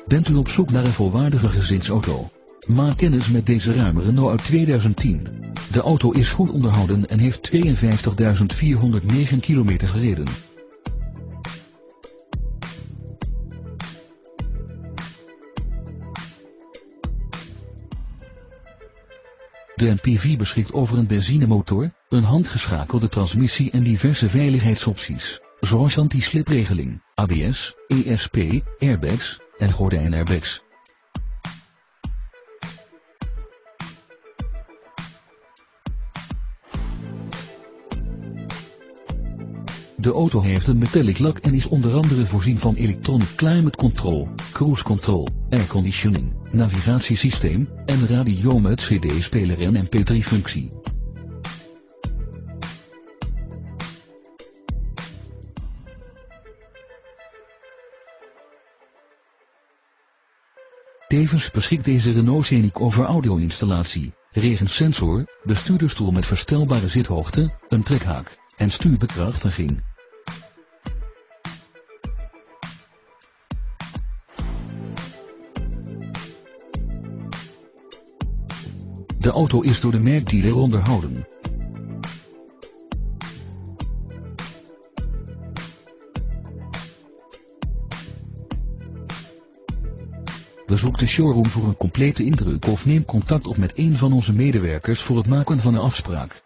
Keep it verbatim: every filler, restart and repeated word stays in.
Bent u op zoek naar een volwaardige gezinsauto? Maak kennis met deze ruime Renault uit tweeduizend tien. De auto is goed onderhouden en heeft tweeënvijftigduizend vierhonderdnegen kilometer gereden. De M P V beschikt over een benzinemotor, een handgeschakelde transmissie en diverse veiligheidsopties, zoals anti-slipregeling, A B S, E S P, airbags en gordijnairbags. De auto heeft een metallic lak en is onder andere voorzien van electronic climate control, cruise control, airconditioning, navigatiesysteem en radio met C D-speler en M P drie functie. Tevens beschikt deze Renault Scenic over audio-installatie, regensensor, bestuurdersstoel met verstelbare zithoogte, een trekhaak en stuurbekrachtiging. De auto is door de merkdealer onderhouden. Bezoek de showroom voor een complete indruk of neem contact op met een van onze medewerkers voor het maken van een afspraak.